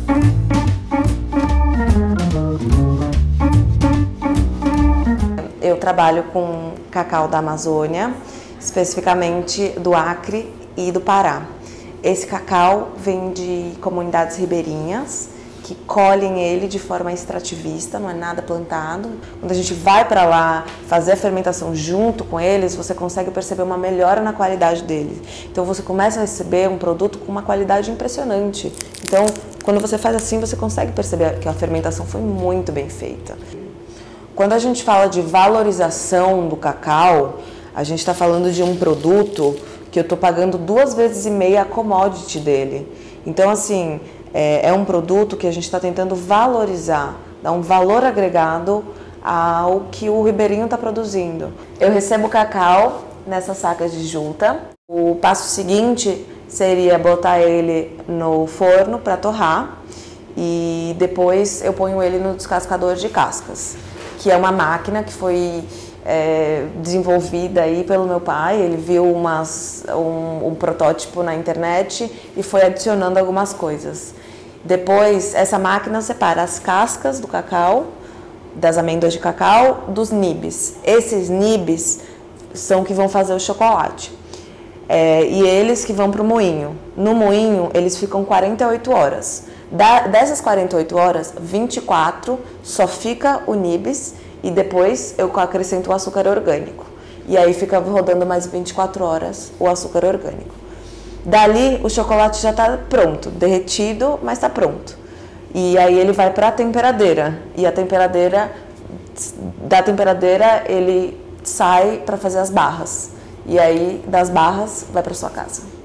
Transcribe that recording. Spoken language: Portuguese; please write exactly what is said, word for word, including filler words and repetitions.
Eu trabalho com cacau da Amazônia, especificamente do Acre e do Pará. Esse cacau vem de comunidades ribeirinhas que colhem ele de forma extrativista, não é nada plantado. Quando a gente vai para lá fazer a fermentação junto com eles, você consegue perceber uma melhora na qualidade dele. Então você começa a receber um produto com uma qualidade impressionante. Então, quando você faz assim, você consegue perceber que a fermentação foi muito bem feita. Quando a gente fala de valorização do cacau, a gente está falando de um produto que eu estou pagando duas vezes e meia a commodity dele. Então, assim, é, é um produto que a gente está tentando valorizar, dar um valor agregado ao que o ribeirinho está produzindo. Eu recebo cacau nessas sacas de juta. O passo seguinte seria botar ele no forno para torrar e depois eu ponho ele no descascador de cascas, que é uma máquina que foi é, desenvolvida aí pelo meu pai. Ele viu umas, um, um protótipo na internet e foi adicionando algumas coisas. Depois, essa máquina separa as cascas do cacau, das amêndoas de cacau, dos nibs. Esses nibs são que vão fazer o chocolate. É, e eles que vão para o moinho. No moinho, eles ficam quarenta e oito horas. Da, dessas quarenta e oito horas, vinte e quatro só fica o nibs e depois eu acrescento o açúcar orgânico. E aí fica rodando mais vinte e quatro horas o açúcar orgânico. Dali o chocolate já está pronto, derretido, mas está pronto. E aí ele vai para a temperadeira. E a temperadeira, da temperadeira ele sai para fazer as barras. E aí das barras vai para sua casa.